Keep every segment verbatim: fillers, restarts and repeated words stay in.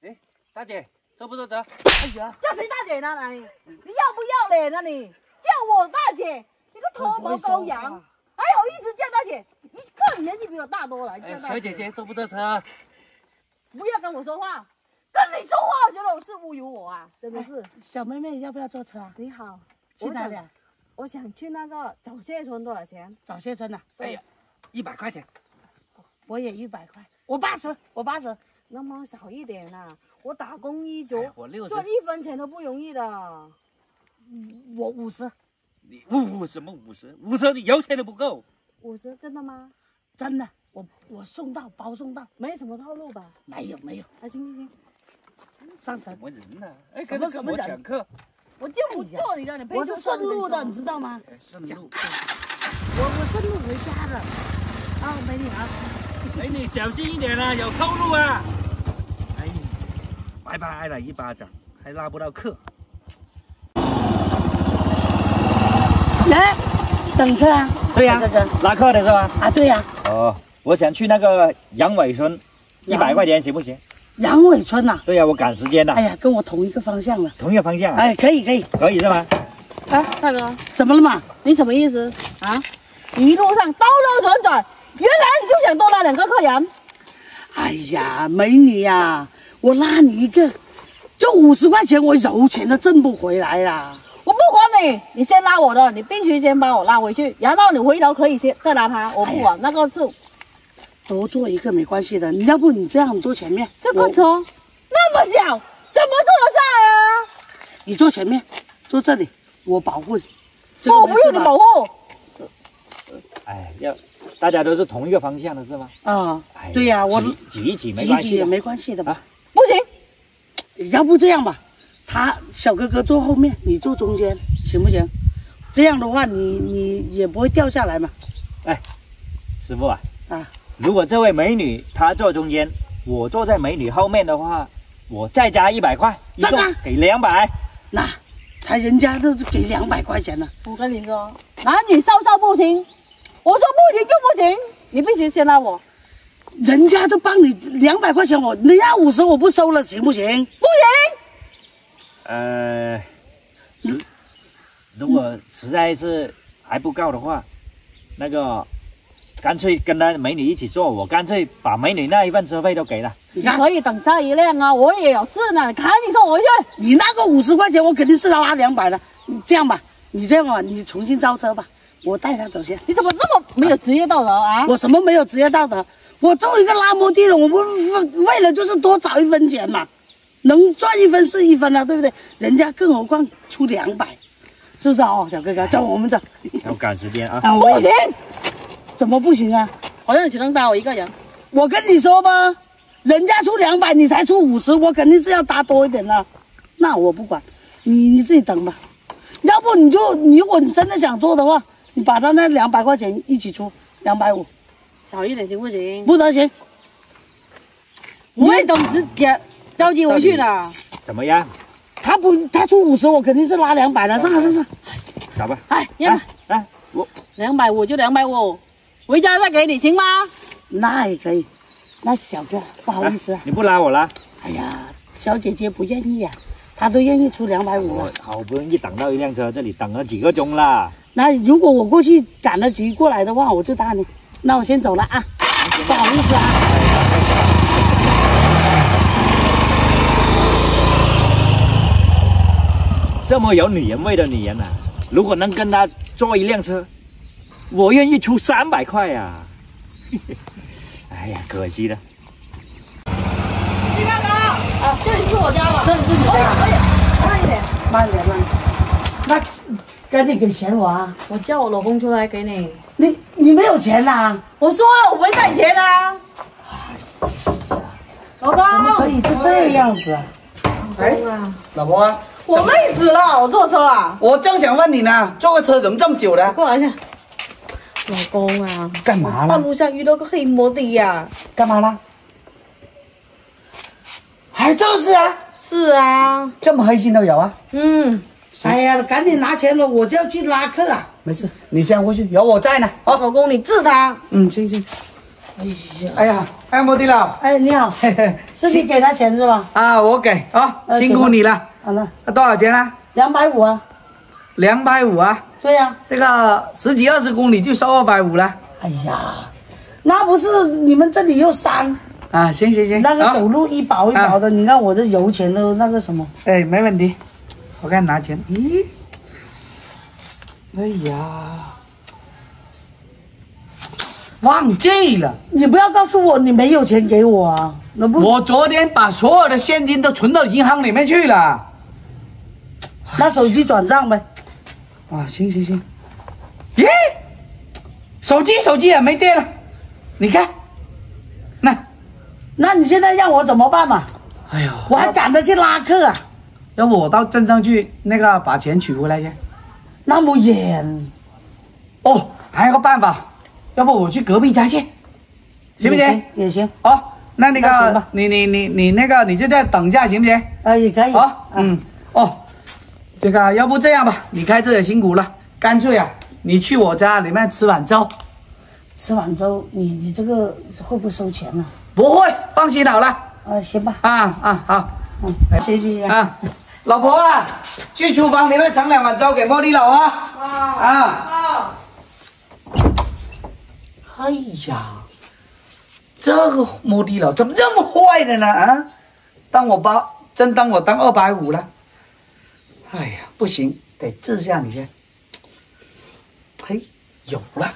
哎，大姐，坐不坐车？ 哎呀，叫谁大姐呢？你你要不要脸呢？你叫我大姐，你个头毛羔羊，还有一直叫大姐，一看年纪比我大多了，还叫大姐。 小姐姐坐不坐车？ 不要跟我说话，跟你说话，我觉得我是侮辱我啊，真的是。 小妹妹要不要坐车啊？ 你好， 去哪里啊？ 我想去那个早谢村，多少钱？ 早谢村呐？ 哎呀，一百块钱。 我也一百块，我八十，我八十。 能不能少一点啊？我打工一族， 哎、我六十， 赚一分钱都不容易的。 我五十， 你五什么五十？五十你油钱都不够。 五十真的吗？ 真的，我我送到，包送到， 没什么套路吧？ 没有没有。 啊，行行行， 上车。 什么人呢、啊？哎， 什么什么人？ 抢客。 我就不做你的，你我是顺路的，你知道吗？ 顺路。 我我顺路回家的。啊，美女好。 美女小心一点啊，有偷路啊！哎，白白挨了一巴掌，还拉不到客。 来，等车啊？ 对呀、啊，拉客的是吧？ 啊，对呀、 啊。哦，我想去那个杨尾村，一百块钱行不行？ 杨尾村呐、啊？ 对呀、啊，我赶时间的。 哎呀，跟我同一个方向了。 同一个方向、啊？ 哎，可以可以， 可以是吗？ 啊，大哥， 怎么了嘛？ 你什么意思啊？一路上兜兜转转。原来你就想多拉两个客人。 哎呀，美女呀、啊，我拉你一个，就五十块钱，我油钱都挣不回来啦。 我不管你，你先拉我的，你必须先把我拉回去，然后你回头可以先再拉他，我不管、哎、那个是多坐一个没关系的。你要不你这样，你坐前面。 这个车那么小，怎么坐得下呀？ 你坐前面，坐这里，我保护你。 这个、我不用你保护。是是。哎，要。大家都是同一个方向的是吗？ 啊、哦，对呀、啊，我挤挤一挤没关系， 挤一挤也没关系的吧？ 啊、 不行， 要不这样吧，他小哥哥坐后面，你坐中间，行不行？这样的话你，你你也不会掉下来嘛。 哎，师傅啊， 啊， 如果这位美女她坐中间，我坐在美女后面的话，我再加一百块，一共给两百。 那他人家都是给两百块钱了。 我跟你说，男女授受不亲。我说不行就不行，你必须先拉我。 人家都帮你两百块钱，我人家五十我不收了，行不行？不行。 呃，实如果实在是还不够的话，那个干脆跟那美女一起坐，我干脆把美女那一份车费都给了。 你可以等下一辆啊，我也有事呢，赶紧送我回去。 你那个五十块钱，我肯定是要拉两百的。这样吧，你这样吧，你重新招车吧。我带他走先。 你怎么那么没有职业道德啊？ 我什么没有职业道德？我作为一个拉摩的的，我不为了就是多找一分钱嘛，能赚一分是一分啊，对不对？人家更何况出两百，是不是啊？哦，小哥哥，走，我们走。 要赶时间啊！ 啊， 不行， 怎么不行啊？ 好像你只能搭我一个人。 我跟你说吧，人家出两百，你才出五十，我肯定是要搭多一点的。那我不管，你你自己等吧。要不你就，你如果你真的想做的话。你把他那两百块钱一起出，两百五， 少一点行不行？ 不得行， 我会等时间着急回去的。 怎么样？ 他不，他出五十，我肯定是拉两百的。上上上， 找吧。 哎，两百， 哎，我两百五就两百五，回家再给你行吗？ 那也可以。那小哥，不好意思啊， 你不拉我拉？ 哎呀，小姐姐不愿意啊，她都愿意出两百五了。 好不容易等到一辆车，这里等了几个钟啦。 那如果我过去赶得及过来的话，我就搭你。那我先走了啊，不好意思啊。 这么有女人味的女人啊，如果能跟她坐一辆车，我愿意出三百块呀。哎呀，可惜了。 李大哥啊，这里是我家了， 这里是你家。 哎呀，慢一点， 慢一点，慢一点。那。赶紧给钱我啊！ 我叫我老公出来给你。 你你没有钱呐、啊？ 我说了，我没带钱啊。老公， 怎么可以是这样子啊？ 哎，老婆啊， 我累死了，我坐车啊。 我正想问你呢，坐个车怎么这么久了？ 过来一下。老公啊， 干嘛了？ 半路上遇到个黑摩的呀。 干嘛了？还这事啊？ 是啊， 这么黑心都有啊？ 嗯。 哎呀，赶紧拿钱了，我就要去拉客啊！ 没事，你先回去，有我在呢。 好，老公你治他。 嗯，行行。 哎呀， 哎呀，哎，摩的佬， 哎，你好， 嘿嘿， 是你给他钱是吧？ 啊，我给啊， 呃辛苦你了。 好了， 多少钱啊？ 两百五啊。 两百五啊？ 对呀、啊。 这个十几二十公里就收二百五了。 哎呀，那不是你们这里又山啊，行行行， 那个啊走路一饱一饱的，你看我这油钱都那个什么。 哎，没问题，我看拿钱。咦，哎呀，忘记了， 你不要告诉我你没有钱给我啊！那不， 我昨天把所有的现金都存到银行里面去了。 拿手机转账呗。 啊，行行行。咦，手机手机也没电了，你看，那， 那你现在让我怎么办嘛？ 哎呦， 我还赶着去拉客啊， 要不我到镇上去那个把钱取回来去。 那么远。 哦，还有个办法，要不我去隔壁家去，行不行？ 也行。 哦，那那个那行吧你你你你那个你就在等一下行不行？ 啊，也可以。 啊，嗯，哦，这个要不这样吧，你开车也辛苦了，干脆啊，你去我家里面吃碗粥。 吃碗粥，你你这个会不会收钱呢、 不会，放心好了。 啊？行吧。 啊啊好， 嗯，谢谢啊。 啊，老婆啊，去厨房里面盛两碗粥给茉莉老啊。啊啊。哎呀，这个茉莉老怎么这么坏的呢？啊，当我包，真当我当二百五了。哎呀，不行，得治下你先。嘿，有了。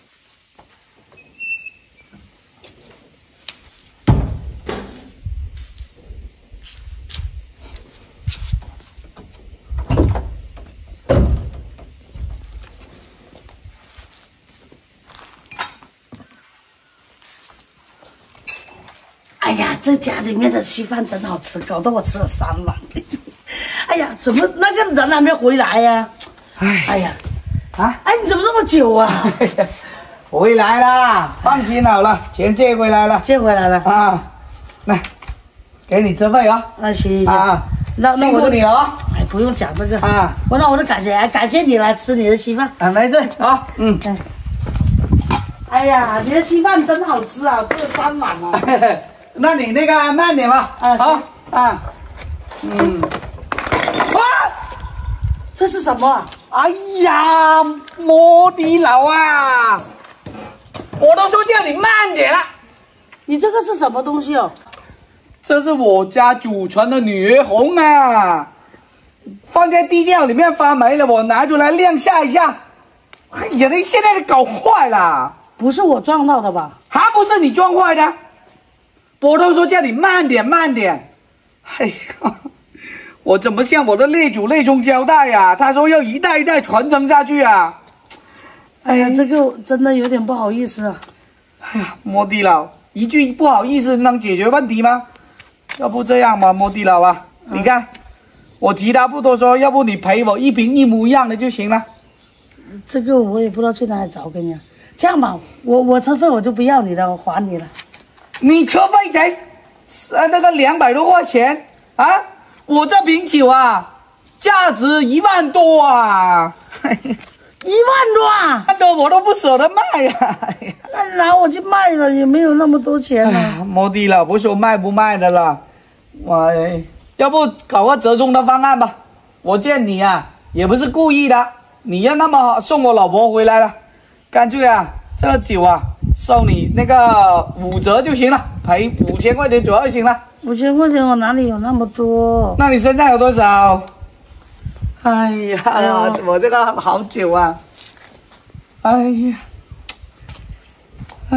哎呀，这家里面的稀饭真好吃，搞得我吃了三碗。哎呀，怎么那个人还没回来呀、 哎哎呀， 啊， 哎，你怎么这么久啊？ 回来啦，放心好了，钱借回来了借回来了。 啊，来，给你车费啊。 啊，行行行， 啊，辛那那我就苦你了哦。 哎，不用讲这个啊， 我那我就感谢感谢你来吃你的稀饭。 啊，没事啊，嗯。 哎，哎呀，你的稀饭真好吃啊，吃了三碗啊。 那你那个慢点吧。 啊好啊，嗯。 哇，这是什么啊？ 哎呀，摩的佬啊，我都说叫你慢点了。 你这个是什么东西哦？ 这是我家祖传的女儿红啊，放在地窖里面发霉了，我拿出来晾晒一下。哎呀，你现在搞坏了， 不是我撞到的吧？ 还不是你撞坏的？我都说叫你慢点慢点。哎呀，我怎么向我的列祖列宗交代呀、啊？他说要一代一代传承下去啊。 哎呀，这个真的有点不好意思啊。 哎呀，摩的佬，一句不好意思能解决问题吗？要不这样吧，摩的佬啊，嗯、你看，我其他不多说，要不你赔我一瓶一模一样的就行了。 这个我也不知道去哪里找给你、啊。这样吧，我我车费我就不要你了，我还你了。 你车费才呃那个两百多块钱啊，我这瓶酒啊，价值一万多啊。 一万多啊！ 一万多我都不舍得卖呀、啊。 那拿我去卖了也没有那么多钱呢、啊。 摩的了，不说卖不卖的了，我要不搞个折中的方案吧？我见你啊，也不是故意的，你要那么送我老婆回来了，干脆啊，这个酒啊，收你那个五折就行了，赔五千块钱左右就行了。 五千块钱我哪里有那么多？ 那你身上有多少？哎呀， 哎呀我这个好酒啊！哎呀，哎，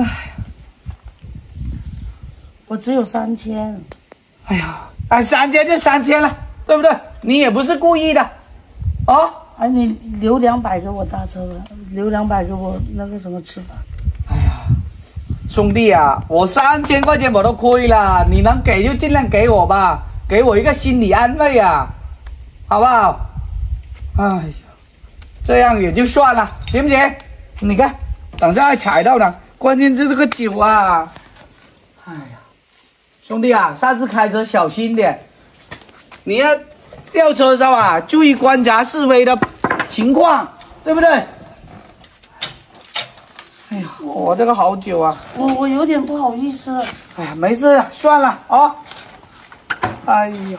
我只有三千。 哎呀，哎，三千就三千了，对不对？你也不是故意的，哦。 哎，你留两百给我搭车吧，留两百给我那个什么吃饭。 哎呀，兄弟啊，我三千块钱我都亏了，你能给就尽量给我吧，给我一个心理安慰啊，好不好？哎呀，这样也就算了，行不行？你看，等下还踩到呢，关键是这个酒啊。哎呀，兄弟啊，下次开车小心点，你要吊车的时候啊，注意观察四围的情况，对不对？哎哎呀，我这个好久啊， 我我有点不好意思。 哎呀，没事，算了啊。哎呦，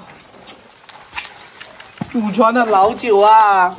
祖传的老酒啊！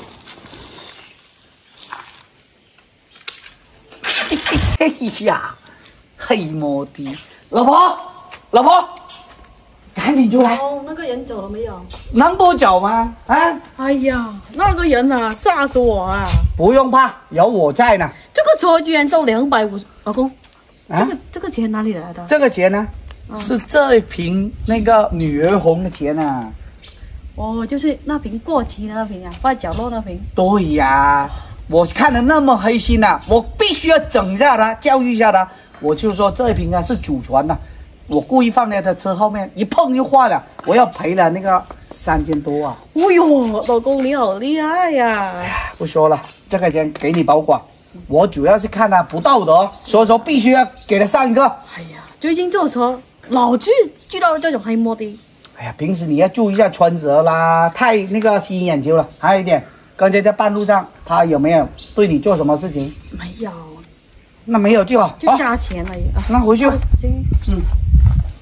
哎呀，黑摩的，老婆，老婆，赶紧出来！ 哦，那个人走了没有？ 能不走吗？啊， 哎呀，那个人啊，吓死我啊！ 不用怕，有我在呢。 这个车居然收两百五十，老公， 啊这个这个钱哪里来的？ 这个钱呢，是这一瓶那个女儿红的钱啊。 哦，就是那瓶过期的那瓶啊，放在角落那瓶。 对呀，我看得那么黑心呐、啊，我必须要整一下他，教育一下他。我就说这一瓶啊是祖传的，我故意放在他车后面，一碰就坏了，我要赔了那个三千多啊！ 哎呦，老公你好厉害呀！ 不说了，这个钱给你保管。我主要是看他不道德，所以说必须要给他上一个。 哎呀，最近坐车老去遇到这种黑摩的。 哎呀，平时你要注意一下穿着啦，太那个吸引眼球了。还有一点，刚才在半路上他有没有对你做什么事情？ 没有， 那没有就好， 就加钱而已啊。 那回去吧。 行， 嗯。